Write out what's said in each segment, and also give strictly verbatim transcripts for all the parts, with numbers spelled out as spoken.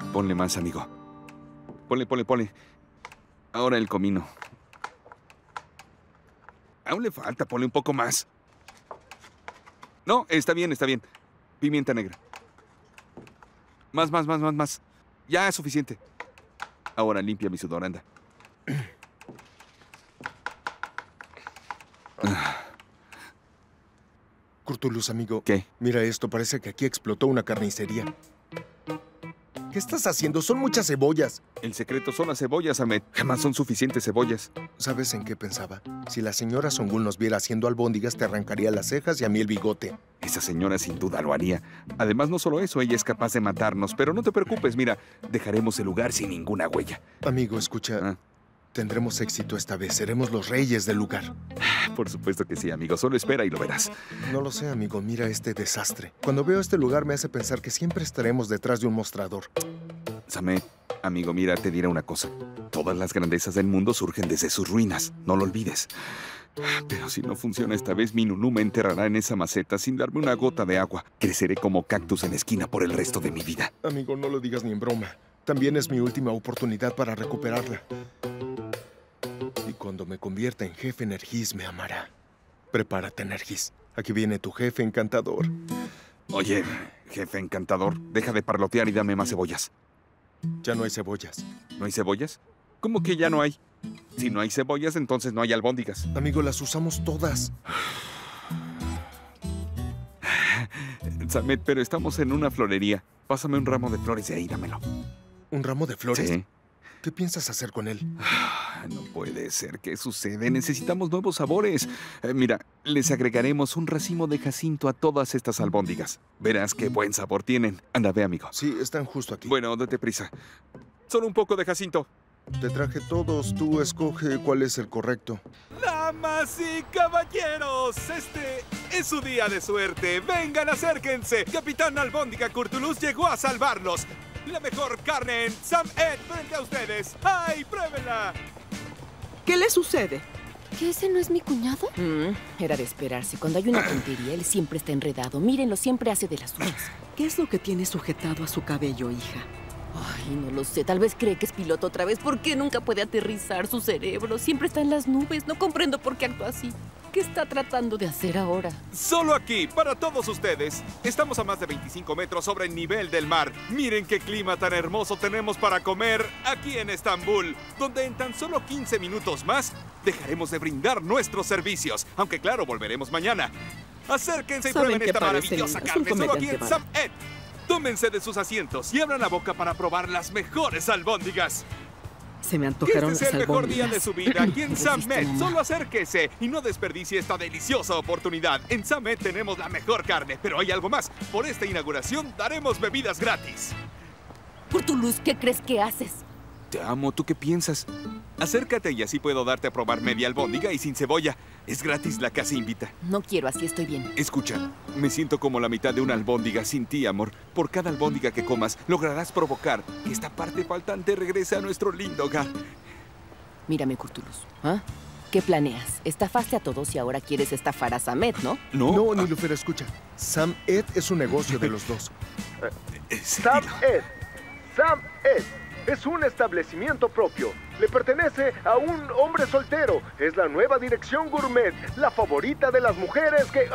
Ponle más, amigo. Ponle, ponle, ponle. Ahora el comino. Aún le falta, ponle un poco más. No, está bien, está bien. Pimienta negra. Más, más, más, más, más. Ya es suficiente. Ahora limpia mi sudor, anda. Curtulus, amigo. ¿Qué? Mira esto, parece que aquí explotó una carnicería. ¿Qué estás haciendo? Son muchas cebollas. El secreto son las cebollas, Ahmed. Jamás son suficientes cebollas. ¿Sabes en qué pensaba? Si la señora Songul nos viera haciendo albóndigas, te arrancaría las cejas y a mí el bigote. Esa señora sin duda lo haría. Además, no solo eso, ella es capaz de matarnos. Pero no te preocupes, mira, dejaremos el lugar sin ninguna huella. Amigo, escucha. ¿Ah? Tendremos éxito esta vez. Seremos los reyes del lugar. Por supuesto que sí, amigo. Solo espera y lo verás. No lo sé, amigo. Mira este desastre. Cuando veo este lugar me hace pensar que siempre estaremos detrás de un mostrador. Samet, amigo, mira, te diré una cosa. Todas las grandezas del mundo surgen desde sus ruinas. No lo olvides. Pero si no funciona esta vez, mi Nunú me enterrará en esa maceta sin darme una gota de agua. Creceré como cactus en la esquina por el resto de mi vida. Amigo, no lo digas ni en broma. También es mi última oportunidad para recuperarla. Y cuando me convierta en jefe, Nergis me amará. Prepárate, Nergis. Aquí viene tu jefe encantador. Oye, jefe encantador, deja de parlotear y dame más cebollas. Ya no hay cebollas. ¿No hay cebollas? ¿Cómo que ya no hay? Si no hay cebollas, entonces no hay albóndigas. Amigo, las usamos todas. Samet, pero estamos en una florería. Pásame un ramo de flores de ahí, dámelo. ¿Un ramo de flores? Sí. ¿Qué piensas hacer con él? No puede ser. ¿Qué sucede? Necesitamos nuevos sabores. Eh, mira, les agregaremos un racimo de jacinto a todas estas albóndigas. Verás qué buen sabor tienen. Anda, ve, amigo. Sí, están justo aquí. Bueno, date prisa. Solo un poco de jacinto. Te traje todos. Tú escoge cuál es el correcto. Damas y caballeros, este es su día de suerte. Vengan, acérquense. Capitán Albóndiga Curtulus llegó a salvarlos. La mejor carne en Sam Ed frente a ustedes. ¡Ay, pruébenla! ¿Qué le sucede? ¿Que ese no es mi cuñado? Mm, era de esperarse. Cuando hay una tontería, él siempre está enredado. Mírenlo, siempre hace de las suyas. ¿Qué es lo que tiene sujetado a su cabello, hija? Ay, no lo sé. Tal vez cree que es piloto otra vez. ¿Por qué nunca puede aterrizar su cerebro? Siempre está en las nubes. No comprendo por qué actúa así. ¿Qué está tratando de hacer ahora? Solo aquí, para todos ustedes. Estamos a más de veinticinco metros sobre el nivel del mar. Miren qué clima tan hermoso tenemos para comer aquí en Estambul, donde en tan solo quince minutos más dejaremos de brindar nuestros servicios. Aunque claro, volveremos mañana. Acérquense y prueben esta maravillosa carne solo aquí en Sam Ed. Tómense de sus asientos y abran la boca para probar las mejores albóndigas. Se me antojaron este las es el mejor albóndigas. día de su vida aquí en Sam Ed. Solo acérquese y no desperdicie esta deliciosa oportunidad. En Sam Ed tenemos la mejor carne, pero hay algo más. Por esta inauguración daremos bebidas gratis. Curtulus, ¿qué crees que haces? Te amo. ¿Tú qué piensas? Acércate y así puedo darte a probar media albóndiga y sin cebolla. Es gratis la casa invita. No quiero, así estoy bien. Escucha, me siento como la mitad de una albóndiga sin ti, amor. Por cada albóndiga que comas, lograrás provocar que esta parte faltante regrese a nuestro lindo hogar. Mírame, Curtulus. ¿Ah? ¿Qué planeas? Estafaste a todos y ahora quieres estafar a Samet, ¿no? No, No, Nilufer, escucha. Sam Ed es un negocio de los dos. Sam Ed. Sam Ed es un establecimiento propio. Le pertenece a un hombre soltero. Es la nueva dirección gourmet, la favorita de las mujeres que...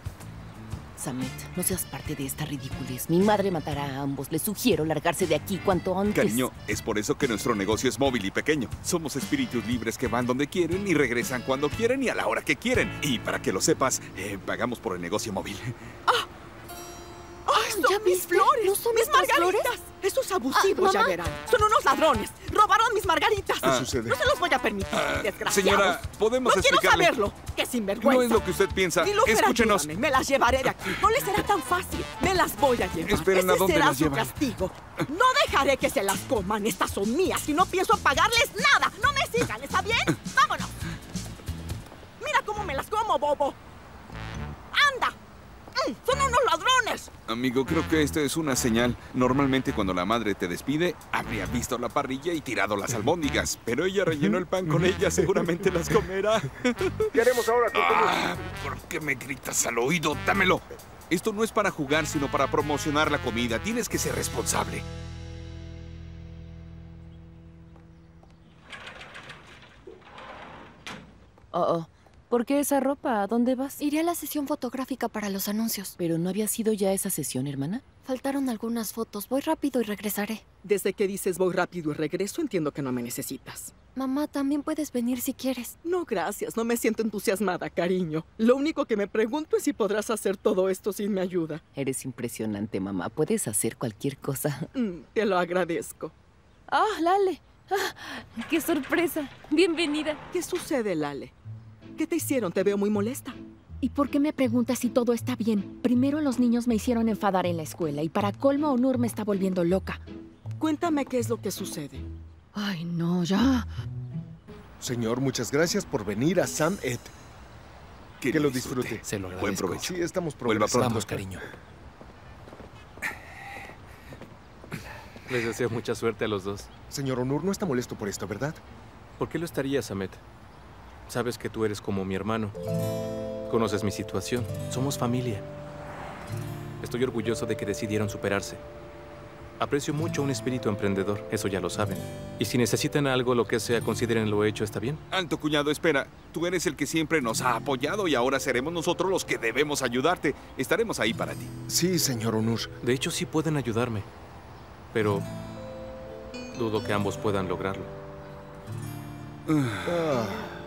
Samet, no seas parte de esta ridiculez. Mi madre matará a ambos. Les sugiero largarse de aquí cuanto antes. Cariño, es por eso que nuestro negocio es móvil y pequeño. Somos espíritus libres que van donde quieren y regresan cuando quieren y a la hora que quieren. Y para que lo sepas, eh, pagamos por el negocio móvil. ¡Ah! ¡Ay, son ¿ya mis viste? flores! ¿No son ¡Mis nuestras margaritas! flores? Esos abusivos, Ah, ya mamá. verán. Son unos ladrones. ¡Robaron mis margaritas! ¿Qué sucede? No se los voy a permitir, Ah, desgraciados. señora, podemos No quiero explicarle. saberlo. ¡Qué sinvergüenza! No es lo que usted piensa. Nilufer, Escúchenos. ayúdame. Me las llevaré de aquí. No les será tan fácil. Me las voy a llevar. Esperen, ¿a Ese dónde será las su llevan? castigo. No dejaré que se las coman. Estas son mías y no pienso pagarles nada. No me sigan, ¿está bien? ¡Vámonos! Mira cómo me las como, bobo. ¡Anda! Mm, ¡Son unos ladrones! Amigo, creo que esta es una señal. Normalmente cuando la madre te despide, habría visto la parrilla y tirado las albóndigas. Pero ella rellenó el pan con ellas, seguramente las comerá. ¿Qué haremos ahora, Curtulus? Ah, ¿por qué me gritas al oído? ¡Dámelo! Esto no es para jugar, sino para promocionar la comida. Tienes que ser responsable. Oh, oh. ¿Por qué esa ropa? ¿A dónde vas? Iré a la sesión fotográfica para los anuncios. ¿Pero no había sido ya esa sesión, hermana? Faltaron algunas fotos. Voy rápido y regresaré. Desde que dices voy rápido y regreso, entiendo que no me necesitas. Mamá, también puedes venir si quieres. No, gracias. No me siento entusiasmada, cariño. Lo único que me pregunto es si podrás hacer todo esto sin mi ayuda. Eres impresionante, mamá. Puedes hacer cualquier cosa. Mm, te lo agradezco. ¡Ah, Lale! Ah, ¡qué sorpresa! Bienvenida. ¿Qué sucede, Lale? ¿Qué te hicieron? Te veo muy molesta. ¿Y por qué me preguntas si todo está bien? Primero los niños me hicieron enfadar en la escuela y para colmo Onur me está volviendo loca. Cuéntame qué es lo que sucede. Ay, no, ya. Señor, muchas gracias por venir a Sam Ed. Que, que lo disfrute. Se lo agradezco. Buen provecho. Sí, estamos Vuelva progresando. Vamos, cariño. Les deseo mucha suerte a los dos. Señor Onur no está molesto por esto, ¿verdad? ¿Por qué lo estarías, Ahmed? Sabes que tú eres como mi hermano. Conoces mi situación. Somos familia. Estoy orgulloso de que decidieron superarse. Aprecio mucho un espíritu emprendedor, eso ya lo saben. Y si necesitan algo, lo que sea, consideren lo hecho, ¿está bien? Alto, cuñado, espera. Tú eres el que siempre nos ha apoyado y ahora seremos nosotros los que debemos ayudarte. Estaremos ahí para ti. Sí, señor Onur. De hecho, sí pueden ayudarme. Pero dudo que ambos puedan lograrlo. Ah.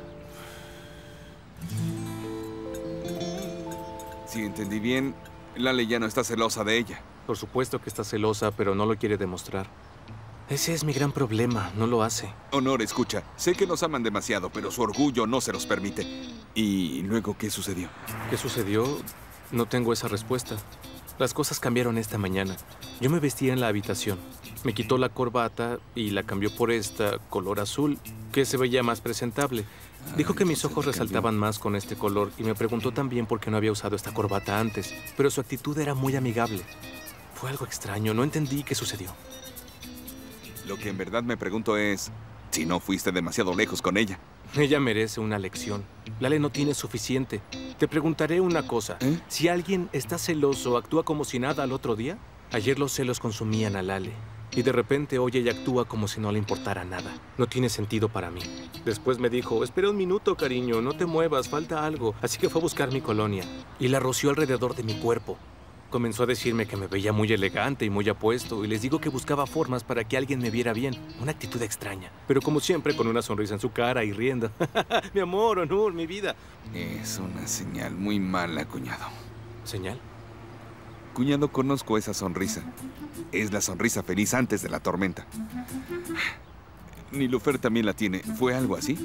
Si entendí bien, Lale ya no está celosa de ella. Por supuesto que está celosa, pero no lo quiere demostrar. Ese es mi gran problema, no lo hace. Honor, escucha. Sé que nos aman demasiado, pero su orgullo no se los permite. ¿Y luego qué sucedió? ¿Qué sucedió? No tengo esa respuesta. Las cosas cambiaron esta mañana. Yo me vestía en la habitación. Me quitó la corbata y la cambió por esta, color azul, que se veía más presentable. Dijo que mis ojos resaltaban más con este color y me preguntó también por qué no había usado esta corbata antes. Pero su actitud era muy amigable. Fue algo extraño, no entendí qué sucedió. Lo que en verdad me pregunto es si no fuiste demasiado lejos con ella. Ella merece una lección. Lale no tiene suficiente. Te preguntaré una cosa. ¿Eh? Si alguien está celoso, ¿actúa como si nada al otro día? Ayer los celos consumían a Lale. Y de repente hoy ella actúa como si no le importara nada. No tiene sentido para mí. Después me dijo, espera un minuto, cariño, no te muevas, falta algo. Así que fue a buscar mi colonia. Y la roció alrededor de mi cuerpo. Comenzó a decirme que me veía muy elegante y muy apuesto, y les digo que buscaba formas para que alguien me viera bien. Una actitud extraña, pero como siempre con una sonrisa en su cara y riendo. Mi amor, Onur, mi vida. Es una señal muy mala, cuñado. ¿Señal? Cuñado, conozco esa sonrisa. Es la sonrisa feliz antes de la tormenta. Nilufer también la tiene. ¿Fue algo así?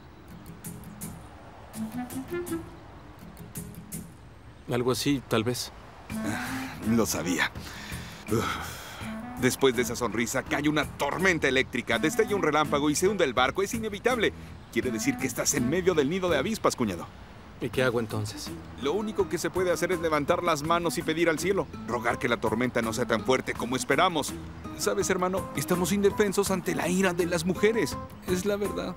Algo así, tal vez. Lo sabía. Uf. Después de esa sonrisa cae una tormenta eléctrica, destella un relámpago y se hunde el barco. Es inevitable. Quiere decir que estás en medio del nido de avispas, cuñado. ¿Y qué hago entonces? Lo único que se puede hacer es levantar las manos y pedir al cielo. Rogar que la tormenta no sea tan fuerte como esperamos. ¿Sabes, hermano? Estamos indefensos ante la ira de las mujeres. Es la verdad.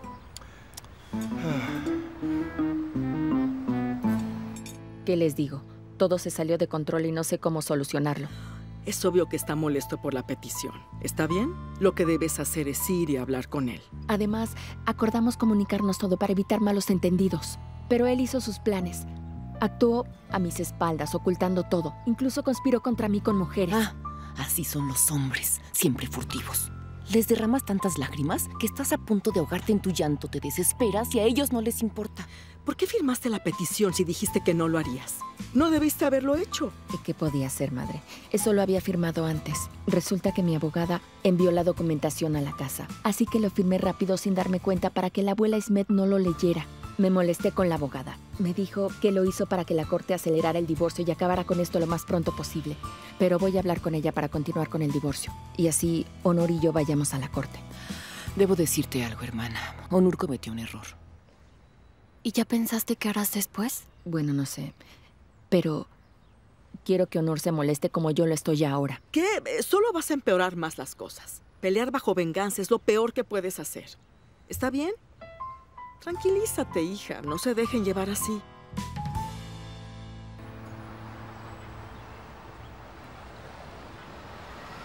¿Qué les digo? Todo se salió de control y no sé cómo solucionarlo. Es obvio que está molesto por la petición. ¿Está bien? Lo que debes hacer es ir y hablar con él. Además, acordamos comunicarnos todo para evitar malos entendidos. Pero él hizo sus planes. Actuó a mis espaldas, ocultando todo. Incluso conspiró contra mí con mujeres. Ah, así son los hombres, siempre furtivos. Les derramas tantas lágrimas que estás a punto de ahogarte en tu llanto, te desesperas y a ellos no les importa. ¿Por qué firmaste la petición si dijiste que no lo harías? No debiste haberlo hecho. ¿Y qué podía hacer, madre? Eso lo había firmado antes. Resulta que mi abogada envió la documentación a la casa. Así que lo firmé rápido sin darme cuenta para que la abuela Ismet no lo leyera. Me molesté con la abogada. Me dijo que lo hizo para que la corte acelerara el divorcio y acabara con esto lo más pronto posible. Pero voy a hablar con ella para continuar con el divorcio. Y así Onur y yo vayamos a la corte. Debo decirte algo, hermana. Onur cometió un error. ¿Y ya pensaste qué harás después? Bueno, no sé. Pero quiero que Onur se moleste como yo lo estoy ahora. ¿Qué? Solo vas a empeorar más las cosas. Pelear bajo venganza es lo peor que puedes hacer. ¿Está bien? Tranquilízate, hija. No se dejen llevar así.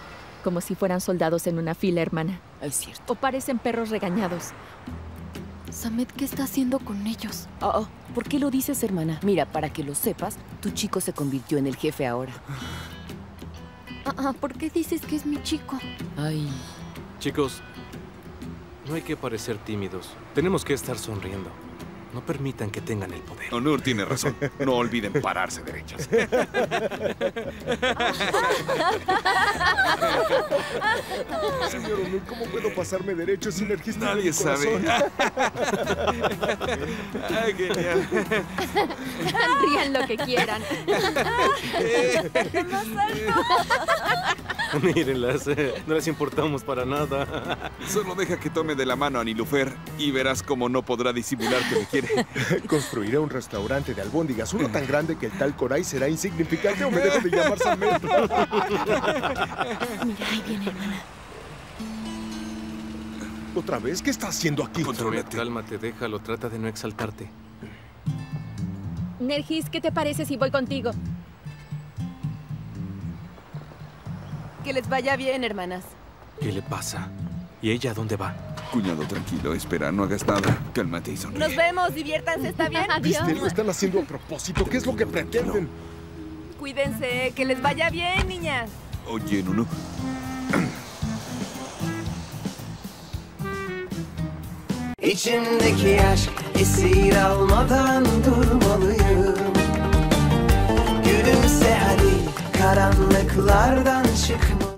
Como si fueran soldados en una fila, hermana. Es cierto. O parecen perros regañados. Samet, ¿qué está haciendo con ellos? Oh, oh, ¿por qué lo dices, hermana? Mira, para que lo sepas, tu chico se convirtió en el jefe ahora. Ah, ah, ¿por qué dices que es mi chico? Ay. Chicos, no hay que parecer tímidos. Tenemos que estar sonriendo. No permitan que tengan el poder. Onur tiene razón. No olviden pararse derechas. Señor Onur, ¿cómo puedo pasarme derecho sin Energis? Nadie sabe. Ay, genial. Rían lo que quieran. Mírenlas, eh, no les importamos para nada. Solo deja que tome de la mano a Nilufer y verás cómo no podrá disimular que me quiere. Construiré un restaurante de albóndigas, uno tan grande que el tal Koray será insignificante o me debo de llamar Samet. Mira, ahí viene, hermana. ¿Otra vez? ¿Qué está haciendo aquí? Contrólate. Cálmate, déjalo, trata de no exaltarte. Nergis, ¿qué te parece si voy contigo? Que les vaya bien, hermanas. ¿Qué le pasa? ¿Y ella dónde va? Cuñado, tranquilo, espera, no hagas nada. Cálmate y sonríe. Nos vemos, diviértanse, ¿está bien? Adiós. ¿Viste? Lo están haciendo a propósito. ¿Qué es lo que pretenden? Cuídense, que les vaya bien, niñas. Oye, Nunu. İçimdeki aşk esir almadan durmalıyım. Gülümse hadi karanlıklardan çıkma.